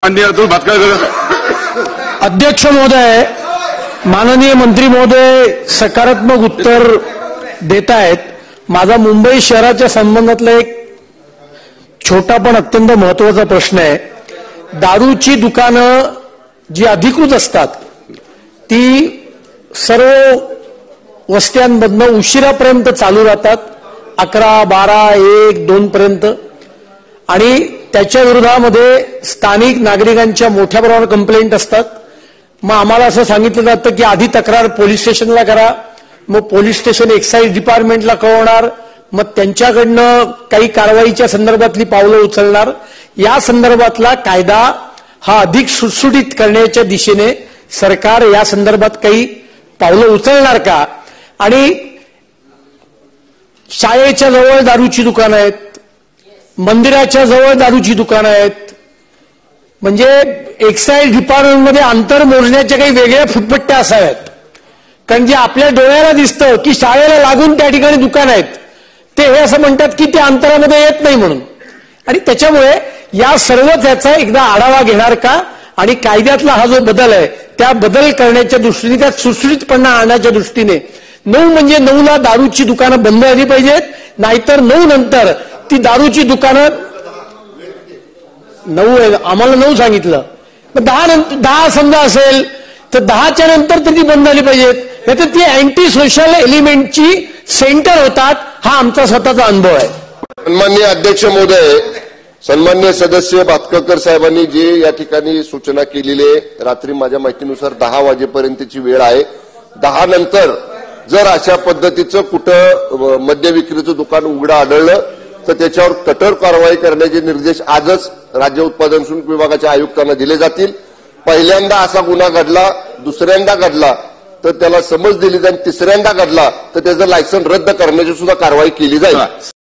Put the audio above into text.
अतुल भातखळकर. अध्यक्ष महोदय, माननीय मंत्री महोदय सकारात्मक उत्तर देत आहेत. माझा मुंबई शहराच्या संबंधातला एक छोटा पण अत्यंत महत्वाचा प्रश्न आहे. दारूची दुकानं जी अधिकृत असतात ती सर्व वस्त्यांमधनं उशिरापर्यंत चालू राहतात, 11, 12, 1, 2 पर्यंत. आणि त्याच्या विरोधामध्ये स्थानिक नागरिकांच्या मोठ्या प्रमाणावर कंप्लेंट असतात. मग आम्हाला असं सांगितलं जातं की आधी तक्रार पोलीस स्टेशनला करा, मग पोलीस स्टेशन एक्साईज डिपार्टमेंटला कळवणार, मग त्यांच्याकडनं काही कारवाईच्या संदर्भातली पावलं उचलणार. या संदर्भातला कायदा हा अधिक सुटसुटीत करण्याच्या दिशेने सरकार या संदर्भात काही पावलं उचलणार का? आणि शाळेच्या जवळ दारूची दुकानं आहेत, मंदिराच्या जवळ दारूची दुकानं आहेत, म्हणजे एक्साईज डिपार्टमेंटमध्ये अंतर मोजण्याच्या काही वेगळ्या फुटपट्ट्या असाव्यात. कारण जे आपल्या डोळ्याला दिसतं की शाळेला लागून त्या ठिकाणी दुकान आहेत, ते हे असं म्हणतात की ते अंतरामध्ये येत नाही म्हणून. आणि त्याच्यामुळे या सर्वच याचा एकदा आढावा घेणार का? आणि कायद्यातला हा जो बदल आहे त्या बदल करण्याच्या दृष्टीने, त्यात सुटसुटीतपणा आणण्याच्या दृष्टीने 9 म्हणजे 9ला दारूची दुकानं बंद झाली पाहिजेत, नाहीतर 9 नंतर ती दारूची दुकानं 9 आम्हाला 9 सांगितलं, 10 समजा असेल तर 10च्या नंतर तर ती बंद झाली पाहिजेत, नाहीतर ती अँटी सोशल एलिमेंटची सेंटर होतात. हा आमचा स्वतःचा अनुभव आहे. सन्माननीय अध्यक्ष महोदय, सन्माननीय सदस्य भातखळकर साहेबांनी जे या ठिकाणी सूचना केलेली आहे, रात्री माझ्या माहितीनुसार 10 वाजेपर्यंतची वेळ आहे. 10 नंतर जर अशा पद्धतीचं कुठं मद्य विक्रीचं दुकान उघडं आढळलं तर त्याच्यावर कठोर कारवाई करण्याचे निर्देश आजच राज्य उत्पादन शुल्क विभागाच्या आयुक्तांना दिले जातील. पहिल्यांदा असा गुन्हा घडला, दुसऱ्यांदा घडला तर त्याला समज दिली जाईल, तिसऱ्यांदा घडला तर त्याचं लायसन रद्द करण्याची सुद्धा कारवाई केली जाईल.